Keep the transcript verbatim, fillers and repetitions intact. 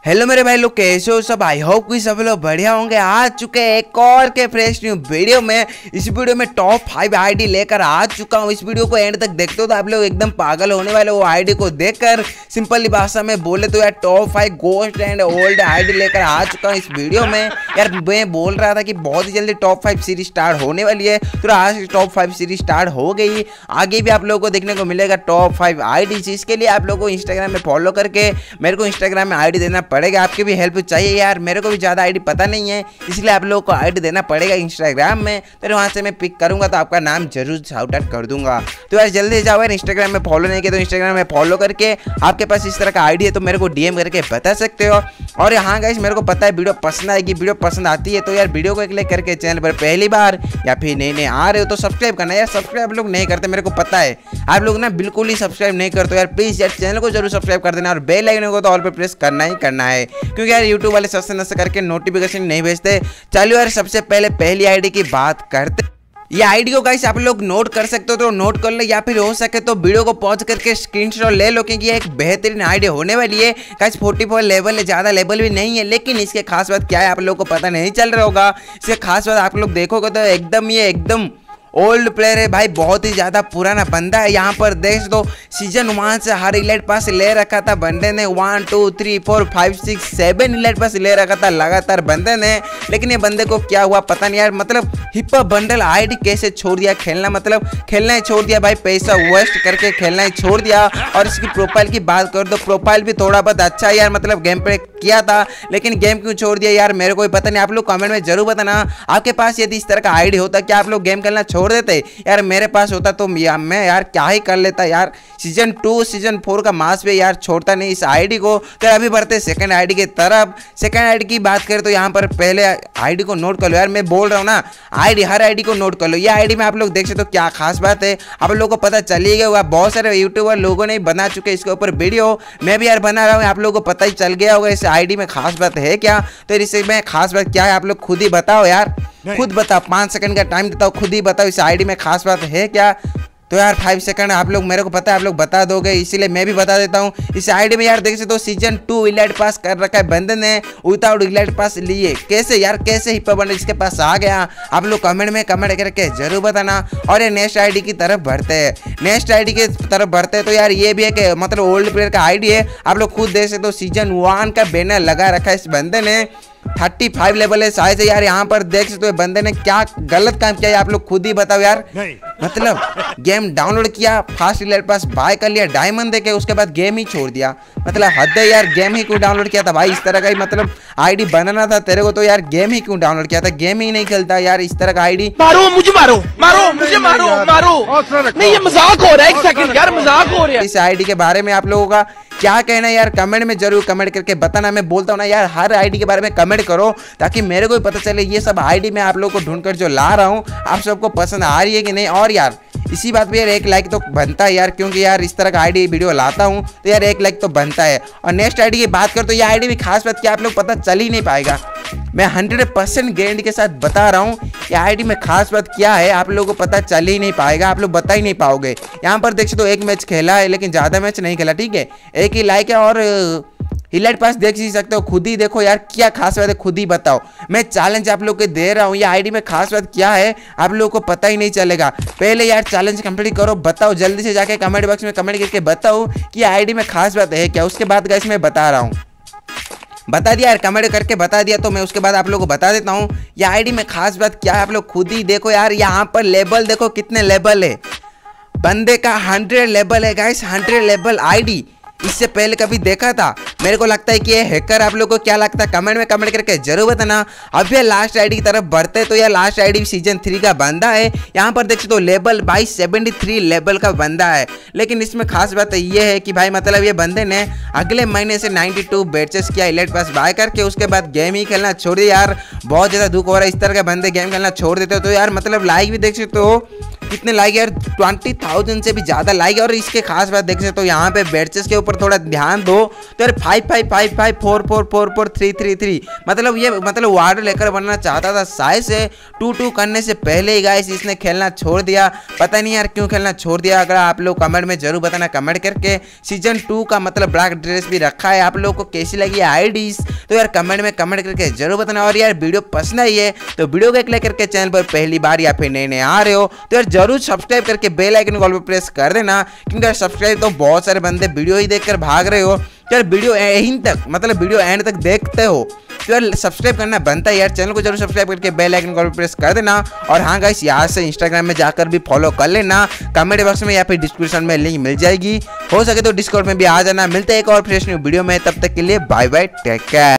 Hello मेरे भाई लोग, कैसे हो सब। आई होप कि सब लोग बढ़िया होंगे। आ चुके एक और के फ्रेश न्यू वीडियो में। इस वीडियो में टॉप फाइव आईडी लेकर आ चुका हूँ। इस वीडियो को एंड तक देखते हो तो आप लोग एकदम पागल होने वाले। वो आईडी को देखकर सिंपली भाषा में बोले तो यार top five ghost and old ID लेकर आ चुका हूँ इस वीडियो में। यार मैं बोल रहा था कि बहुत ही जल्दी टॉप फाइव सीरीज स्टार्ट होने वाली है, तो आज टॉप फाइव सीरीज स्टार्ट हो गई। आगे भी आप लोगों को देखने को मिलेगा टॉप फाइव आईडी। इसके लिए आप लोगों को इंस्टाग्राम में फॉलो करके मेरे को इंस्टाग्राम में आईडी देना पड़ेगा। आपकी भी हेल्प चाहिए यार, मेरे को भी ज़्यादा आईडी पता नहीं है, इसलिए आप लोगों को आईडी देना पड़ेगा इंस्टाग्राम में। तो वहाँ से मैं पिक करूँगा तो आपका नाम जरूर शाउट आउट कर दूंगा। तो यार जल्दी जाओ यार, इंस्टाग्राम में फॉलो नहीं किया तो इंस्टाग्राम में फॉलो करके आपके पास इस तरह का आईडी है तो मेरे को डीएम करके बता सकते हो। और यहाँ गाइस मेरे को पता है वीडियो पसंद आएगी। वीडियो पसंद आती है तो यार वीडियो को एक लाइक करके, चैनल पर पहली बार या फिर नए नए आ रहे हो तो सब्सक्राइब करना। यार सब्सक्राइब आप लोग नहीं करते, मेरे को पता है आप लोग ना बिल्कुल ही सब्सक्राइब नहीं करते। यार प्लीज यार चैनल को जरूर सब्सक्राइब कर देना और बेल आइकन को तो ऑल पे प्रेस करना ही करना है, क्योंकि यार यूट्यूब वाले सस्ते नस्ते करके नोटिफिकेशन नहीं भेजते। चलो यार सबसे पहले पहली आईडी की बात करते। ये आईडी को गाइस आप लोग नोट कर सकते हो तो नोट कर लो, या फिर हो सके तो वीडियो को पॉज करके स्क्रीनशॉट ले लो, क्योंकि ये एक बेहतरीन आईडी होने वाली है। गाइस चौवालीस लेवल है, ज़्यादा लेवल भी नहीं है, लेकिन इसके खास बात क्या है आप लोग को पता नहीं चल रहा होगा। इसके खास बात आप लोग देखोगे तो एकदम ये एकदम ओल्ड प्लेयर है भाई, बहुत ही ज़्यादा पुराना बंदा है। यहाँ पर देख दो सीजन वन से हर इलाइट पास ले रखा था बंदे ने, one two three four five six seven elite pass ले रखा था लगातार बंदे ने। लेकिन ये बंदे को क्या हुआ पता नहीं यार, मतलब हिप हॉप बंडल आईडी कैसे छोड़ दिया खेलना, मतलब खेलना ही छोड़ दिया भाई, पैसा वेस्ट करके खेलना ही छोड़ दिया। और इसकी प्रोफाइल की बात कर दो, प्रोफाइल भी थोड़ा बहुत अच्छा है यार, मतलब गेम प्ले किया था लेकिन गेम क्यों छोड़ दिया यार मेरे को भी पता नहीं। आप लोग कमेंट में जरूर बताना आपके पास यदि इस तरह का आईडी होता क्या आप लोग गेम खेलना छोड़ देते। यार मेरे पास होता तो या, मैं यार क्या ही कर लेता यार। सीजन टू सीजन फोर का मास पे यार छोड़ता नहीं इस आईडी को। तो अभी बढ़ते सेकंड आईडी की तरफ। सेकंड आईडी की बात करें तो यहाँ पर पहले आईडी को नोट कर लो यार, मैं बोल रहा हूँ ना आईडी हर आईडी को नोट कर लो। ये आईडी में आप लोग देख सकते हो क्या खास बात है, आप लोगों को पता चल ही गया। बहुत सारे यूट्यूबर लोगों ने बना चुके इसके ऊपर वीडियो, मैं भी यार बना रहा हूँ, आप लोगों को पता ही चल गया होगा इस आईडी में खास बात है क्या। तो इस में खास बात क्या है आप लोग खुद ही बताओ यार, खुद बताओ। पाँच सेकंड का टाइम देता हूँ, खुद ही बताओ इस आईडी में खास बात है क्या। तो यार फाइव सेकंड आप लोग, मेरे को पता है आप लोग बता दोगे, इसीलिए मैं भी बता देता हूँ। इस आईडी में यार देख सकते हो सीजन टू इलाइट पास कर रखा है बंदे ने, विदाउट इलाइट पास लिए। कैसे यार, कैसे हिप हॉप बंडल इसके पास आ गया आप लोग कमेंट में कमेंट करके जरूर बताना। और ये नेक्स्ट आईडी की तरफ बढ़ते हैं। नेक्स्ट आईडी की तरफ बढ़ते हैं तो यार ये भी है कि मतलब ओल्ड प्लेयर का आईडी है, आप लोग खुद देख सकते हो। सीजन वन का बैनर लगा रखा है इस बंदे ने, पैंतीस लेवल है शायद से यार। यहाँ पर देख सकते हो बंदे ने क्या गलत काम किया है आप लोग खुद ही बताओ यार। मतलब गेम डाउनलोड किया, फास्ट इलाइट पास बाय कर लिया, डायमंड देके उसके बाद गेम ही छोड़ दिया। मतलब हद है यार, गेम ही क्यों डाउनलोड किया था भाई, इस तरह का ही मतलब आईडी बनाना था तेरे को तो यार, गेम ही क्यों डाउनलोड किया था, गेम ही नहीं खेलता यार इस तरह का आईडी। मारो मुझे, मारो मारो मुझे, मारो मारो नहीं, ये मजाक हो रहा है। एक सेकंड यार, मजाक हो रहा है। इस आईडी के बारे में आप लोगों का क्या कहना है यार, कमेंट में जरूर कमेंट करके बताना। मैं बोलता हूँ ना यार हर आईडी के बारे में कमेंट करो, ताकि मेरे को भी पता चले ये सब आईडी मैं आप लोगों को ढूंढकर जो ला रहा हूँ आप सबको पसंद आ रही है कि नहीं। और यार इसी बात पे यार एक लाइक तो बनता है यार, क्योंकि यार इस तरह का आईडी वीडियो लाता हूँ तो यार एक लाइक तो बनता है। और नेक्स्ट आईडी की बात कर तो ये आईडी भी खास बात क्या आप लोग पता चल ही नहीं पाएगा, मैं हंड्रेड परसेंट गारंटी के साथ बता रहा हूँ। ये आईडी में खास बात क्या है आप लोगों को पता चल ही नहीं पाएगा, आप लोग बता ही नहीं पाओगे। यहाँ पर देख सकते हो एक मैच खेला है लेकिन ज़्यादा मैच नहीं खेला, ठीक है, एक ही लाइक है। और इलाइट पास देख ही सकते हो, खुद ही देखो यार क्या खास बात है, खुद ही बताओ। मैं चैलेंज आप लोग को दे रहा हूँ, ये आईडी में खास बात क्या है आप लोगों को पता ही नहीं चलेगा। पहले यार चैलेंज कंप्लीट करो, बताओ जल्दी से जाके कमेंट बॉक्स में कमेंट करके बताओ कि आईडी में खास बात है क्या। उसके बाद गाइस मैं बता रहा हूँ, बता दिया यार, कमेंट करके बता दिया तो मैं उसके बाद आप लोगों को बता देता हूँ ये आईडी में खास बात क्या है। आप लोग खुद ही देखो यार, यहाँ पर लेवल देखो कितने लेवल है बंदे का, हंड्रेड लेवल है गाइस, हंड्रेड लेवल आईडी। इससे पहले कभी देखा था? मेरे को लगता है कि ये हैकर, आप लोगों को क्या लगता है कमेंट में कमेंट करके जरूर बताना। अब ये लास्ट आईडी की तरफ बढ़ते हैं तो यार लास्ट आईडी सीजन थ्री का बंदा है। यहाँ पर देख सकते हो लेवल भाई सेवेंटी थ्री लेवल का बंदा है, लेकिन इसमें खास बात ये है कि भाई मतलब ये बंदे ने अगले महीने से नाइन्टी टू बैचेस किया इलाइट पास बाय करके, उसके बाद गेम ही खेलना छोड़ दिया। यार बहुत ज़्यादा दुख हो रहा है, इस तरह के बंदे गेम खेलना छोड़ देते हो तो यार मतलब लाइक भी देख सकते हो कितने लाइक यार, ट्वेंटी थाउजेंड से भी ज़्यादा लाइक है। और इसके खास बात देख सकते हो यहाँ पे बैचेस के ऊपर थोड़ा ध्यान दो तो यार five five five five four four four four three three three मतलब ये मतलब वार्ड लेकर बनना चाहता था शायद से। टू टू करने से पहले ही गाइस इसने खेलना छोड़ दिया, पता नहीं यार क्यों खेलना छोड़ दिया। अगर आप लोग कमेंट में जरूर बताना कमेंट करके। सीजन टू का मतलब ब्लैक ड्रेस भी रखा है, आप लोगों को कैसी लगी आईडीज तो यार कमेंट में कमेंट करके जरूर बताना। और यार वीडियो पसंद आई है तो वीडियो को एक लाइक करके, चैनल पर पहली बार या फिर नए नए आ रहे हो तो यार जरूर सब्सक्राइब करके बेल आइकन कॉल पर प्रेस कर देना, क्योंकि यार सब्सक्राइब तो बहुत सारे बंदे वीडियो ही देखकर भाग रहे हो। तो यार वीडियो एंड तक मतलब वीडियो एंड तक देखते हो तो यार सब्सक्राइब करना बनता है यार, चैनल को जरूर सब्सक्राइब करके बेल आइकन कॉल पर प्रेस कर देना। और हाँ गाइस यहाँ से इंस्टाग्राम में जाकर भी फॉलो कर लेना, कमेंट बॉक्स में या फिर डिस्क्रिप्शन में लिंक मिल जाएगी, हो सके तो डिस्कॉर्ड में भी आ जाना। मिलते हैं एक और फ्रेश न्यू वीडियो में, तब तक के लिए बाय बाय, टेक केयर।